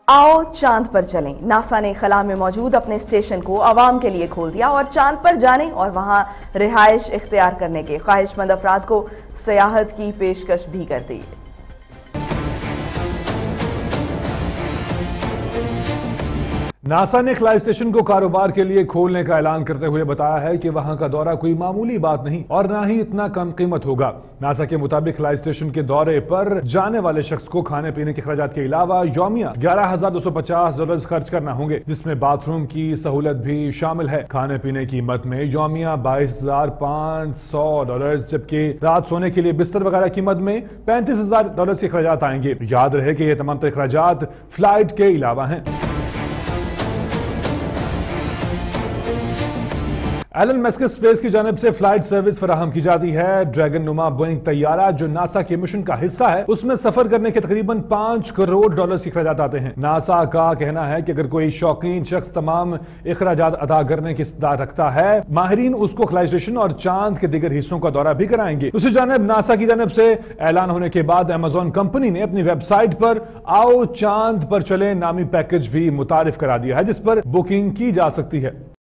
آؤ چاند پر چلیں۔ ناسا نے خلا میں موجود اپنے اسٹیشن کو عوام کے لیے کھول دیا اور چاند پر جانے اور وہاں رہائش اختیار کرنے کے خواہش مند افراد کو سیاحت کی پیشکش بھی کر دی۔ ناسا نے خلائی اسٹیشن کو کاروبار کے لیے کھولنے کا اعلان کرتے ہوئے بتایا ہے کہ وہاں کا دورہ کوئی معمولی بات نہیں اور نہ ہی اتنا کم قیمت ہوگا۔ ناسا کے مطابق خلائی اسٹیشن کے دورے پر جانے والے شخص کو کھانے پینے کے اخراجات کے علاوہ یومیہ $11,250 خرچ کرنا ہوں گے، جس میں باتھ روم کی سہولت بھی شامل ہے۔ کھانے پینے کی قیمت میں یومیہ $22,500 جبکہ رات سونے کے لیے بستر وغیرہ قیمت میں $35,000 کے اخراجات آئیں گے۔ یاد رہے کہ یہ تمام اخراجات فلائٹ کے علاوہ ہیں۔ ایلن مسک اسپیس کی جانب سے فلائٹ سروس فراہم کی جاتی ہے۔ ڈریگن نما بوئنگ طیارہ جو ناسا کے مشن کا حصہ ہے، اس میں سفر کرنے کے تقریباً $5 کروڑ کے اخراجات آتے ہیں۔ ناسا کا کہنا ہے کہ اگر کوئی شوقین شخص تمام اخراجات ادا کرنے کی استطاعت رکھتا ہے، ماہرین اس کو خلائی اسٹیشن اور چاند کے دیگر حصوں کا دورہ بھی کرائیں گے۔ دوسری جانب ناسا کی جانب سے اعلان ہونے کے بعد Amazon کمپنی نے اپنی ویب سائٹ پر آؤ چاند پر چلیں نامی پیکج بھی متعارف کرا دیا ہے، جس پر بکنگ کی جا سکتی ہے۔